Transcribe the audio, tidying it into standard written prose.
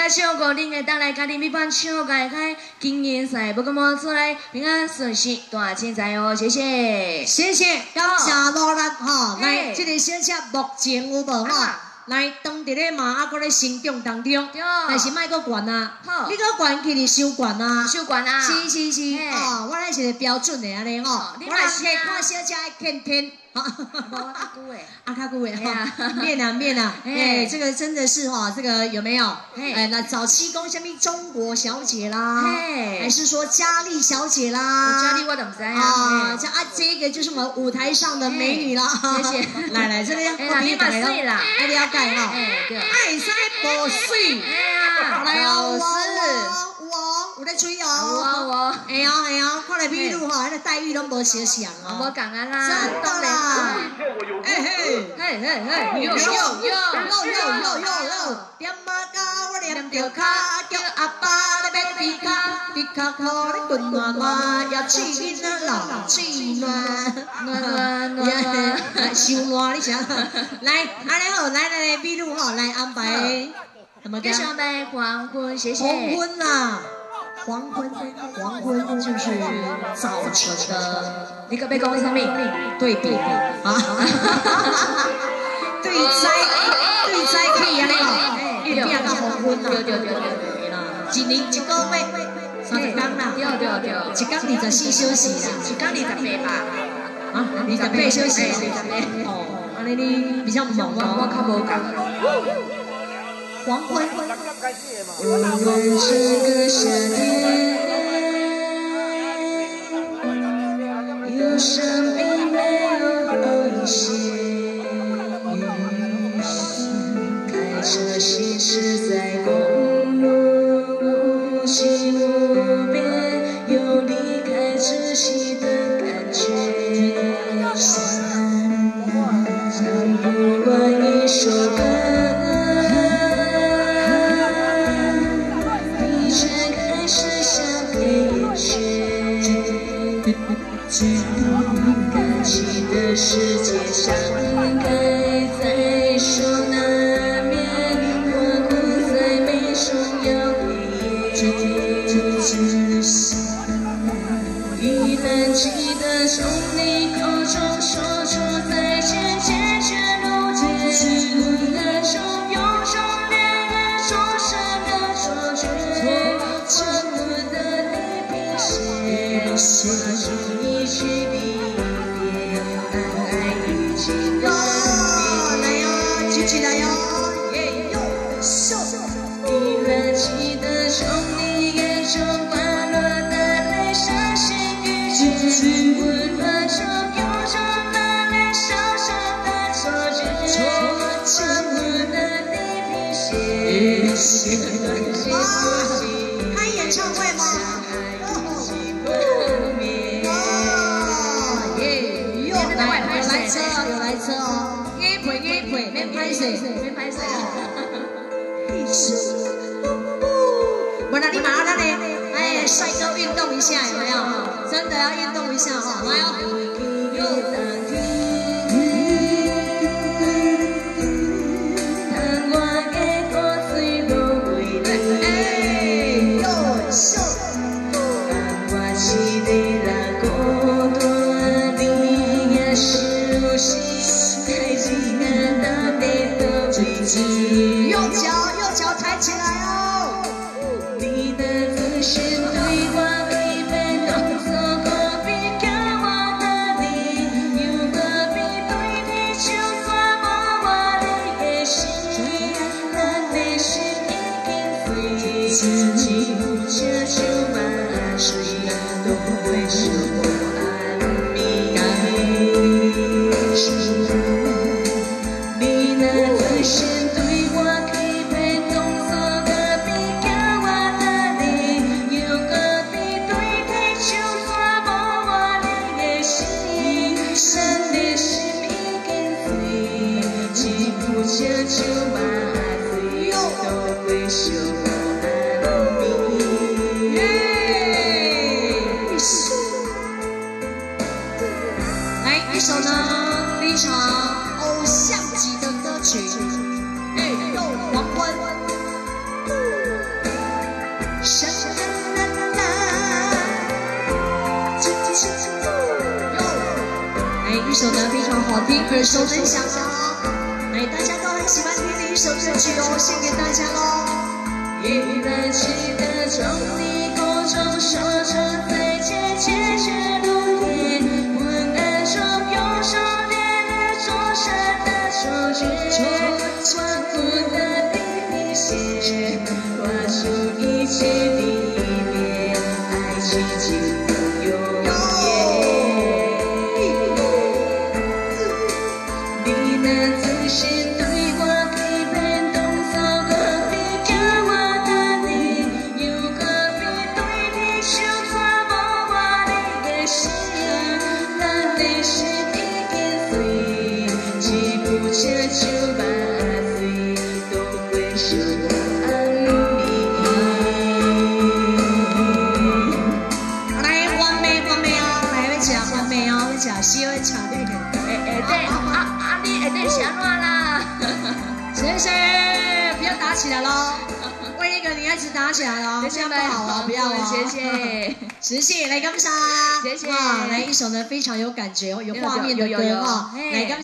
甲照顾恁的，当来家己米饭唱解开，经验赛不过莫出来，平安顺遂，大精彩哦！谢谢， 谢谢，感谢努力哈。来，这个小车目前有无哈？来，当伫咧嘛，还搁咧成长当中，但是莫搁悬啊！你搁悬去你伤悬啊！ 伤悬啊！ 是是是，哦，我咧是个标准的安尼吼。我来看小车的天天。好， 无阿姑诶， 阿卡姑诶，面啊，哎，这个真的是哈，这个有没有？哎，那早期讲什么中国小姐啦，还是说佳丽小姐啦？ 佳丽我都唔知啊。这个就是我们舞台上的美女啦。 谢谢。 来，这个要你嘛水啦， 要了解哈。爱使无水，来哦，有咧吹哦。哎呀，看来美女哈，那个待遇拢无相像哦。 无共啊啦， 真的啦。嘿，有，点马甲我念着卡，叫阿爸咧要比卡，比卡靠咧滚暖暖，要气恁啊老气暖，暖，伤暖你想？来，安尼好，来，美女哈，来安排。 给上班黄昏，谢谢。 黄昏啦。黄昏就是早晨的， 你可别讲什么对比啊，对栽可以啊，你讲，变到黄昏啦，对，一年一个月30天啦， 对， 一天24小时啦， 一天28吧， 啊，28小时哦，安尼你比较忙啊， 我较无讲。 黄昏，我们这个夏天，有生命没有一些，于是开车行驶在公路，无际无边，有离开窒息的感觉。唱不完一首歌。感情的世界上，该在所难免，划过再没重要的依然记得从你口中说出再见，坚决如铁，亲吻那种有种恋人终身的错觉，沉默的你平息，画出一句离别，爱已经断裂。来哟，举起来哟，耶哟，秀！依然记得从你眼中滑落的泪，伤心欲绝，去温暖中有种热烈小小的错觉，沉默的你平息，开演唱会吗？有来车哦，硬配，免拍摄。不然你马上呢？哎，帅哥运动一下有没有？真的要运动一下哈，来哦。右脚抬起来哦！你的视线对我疲惫动作不必叫我的你，有何必对你就算我你的心，咱的心已经碎，自己不接受万水，都会受安眠。你的视线。这就把醉都会受安眠。 想啦啦啦，哎，一首呢非常好听，耳熟能详哦。哎，大家都很喜欢听的一首歌曲哦，献给大家喽。 一来记得从你口中说出再见，结局如烟。昏暗中用手连着桌上的手绢，穿过的笔线，画出一切离别，爱情进入永远。你那自信对我批判动手个比叫我的你，有个比对你相差无我你的心，咱的心已经碎，只不这酒吧醉，都会相安眠。 来，完美哦，来，要吃完美哦，要吃小要吃那个。 对你会对想我啦？ 谢谢，不要打起来喽！为一个女孩子打起来了，这样不好哦，不要哦。 谢谢， 谢谢，来感谢， 谢谢。 来一首呢非常有感觉、有画面的歌哈，来感。